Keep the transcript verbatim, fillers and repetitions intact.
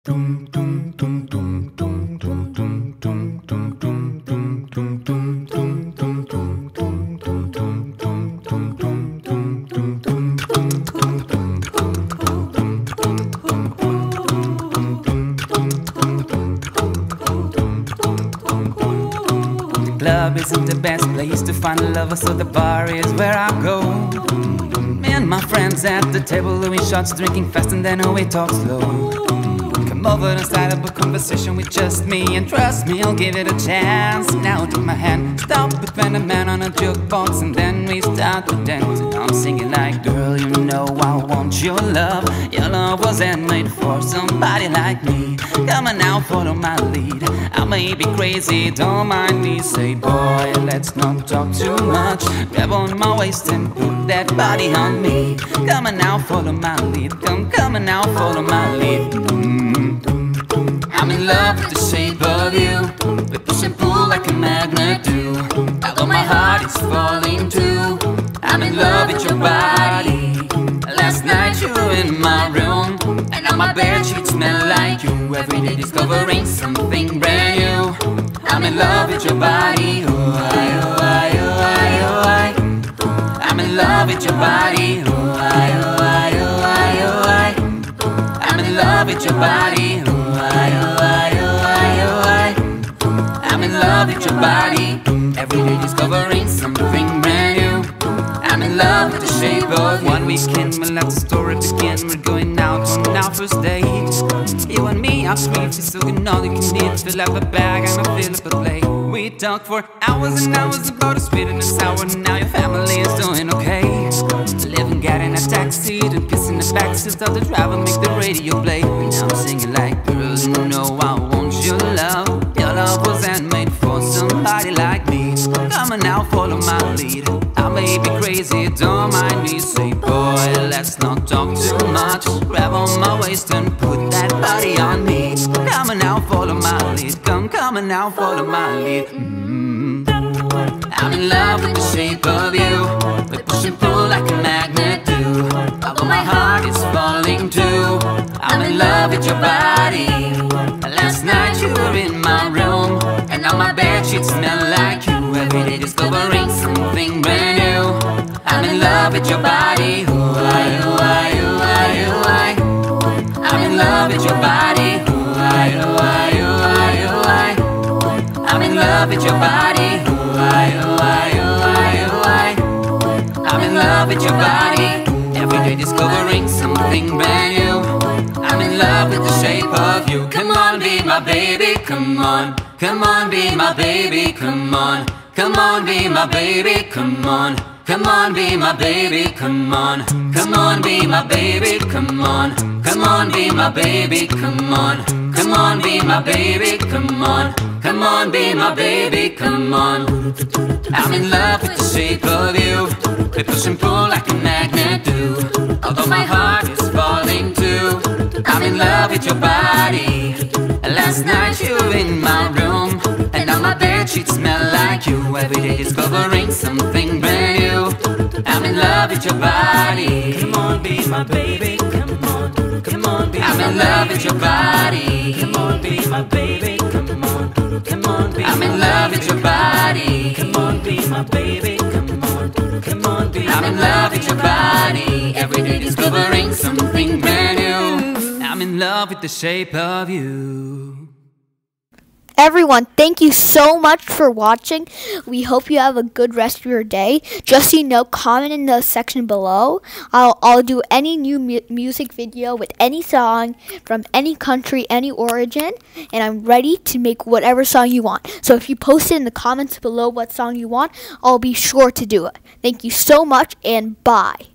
Club isn't the best place to find a lover, so the bar is where I go. Me and my friends at the table, doing shots, drinking fast, and then we talk slow. Come over and start up a conversation with just me, and trust me, I'll give it a chance. Now take my hand, stop with when a man on a jukebox, and then we start to dance. And I'm singing like, girl, you know I want your love. Your love was handmade for somebody like me. Come on now, follow my lead. I may be crazy, don't mind me. Say, boy, let's not talk too much. Grab on my waist and put that body on me. Come on now, follow my lead. Come, come on now, follow my lead. mm-hmm. I'm in love with the shape of you. We push and pull like a magnet do. Although my heart is falling too. I'm in love with your body. Last night you were in my room, and now my bedsheets smell like you. Every day discovering something brand new. I'm in love with your body. Oh, I, oh, I, oh, I, oh, I. I'm in love with your body. Oh, I, oh, I, oh, I, oh, I. I'm in love with your body. Oh, I, oh, I, oh, I, oh, I. I'm in love with your body. Every day discovering something brand new. I'm in love with the shape of you. One weekend, we'll let the story begin. We're going out on our first date. You and me, our sweet, you're soaking all you can need. Fill up a bag and I fill up a plate. We talk for hours and hours about the sweet and the sour. Now your family is doing okay. Living, getting a taxi, and kissing the backseat of the driver, make the radio play. And I'm singing like, girl, you know I want your love. Your love was handmade for somebody like me. Come on now, follow my lead. I may be crazy, don't mind me. Say, boy, let's not talk too much. Grab on my waist and put that body on me. Come on now, follow my lead. Come, come on now, follow my lead. mm-hmm. I'm in love with the shape of you. We push and pull like a magnet do. Although my heart is falling too. I'm in love with your body. Last night you were in my room, and now my bedsheets smell like you. Every day discovering something brand new. I'm in love with your body. Oh, I, oh, I, oh, I, oh, I. I'm in love with your body. Oh, I, oh, I, oh, I, oh, I. I'm in love with your body. Oh, I, oh, I, oh, I, oh, I. I'm in love with your body. Every day discovering something brand new. I'm in love with the shape of you. Come on, be my baby, come on. Come on, be my baby, come on. Come on, be my baby, come on. Come on, be my baby, come on. Come on, be my baby, come on. Come on, be my baby, come on. Come on, be my baby, come on. Come on, be my baby, come on. I'm in love with the shape of you. We push and pull like a magnet do. Although my heart is falling too. I'm in love with your body. Last night you were in my room, and now my bedsheets smell like you. Every day discovering something brand new. I'm in love with your body. Come on, be my baby, come on. Come on, be I'm in love with your body. Come on, be my baby, come on. Come on, be I'm in love with your body. Come on, be my baby, come on. Come on, be I'm in love with your body. Every day discovering something brand new. I'm in love with the shape of you. Everyone, thank you so much for watching. We hope you have a good rest of your day. Just so you know, comment in the section below. I'll, I'll do any new mu music video with any song from any country, any origin, and I'm ready to make whatever song you want. So if you post it in the comments below what song you want, I'll be sure to do it. Thank you so much, and bye.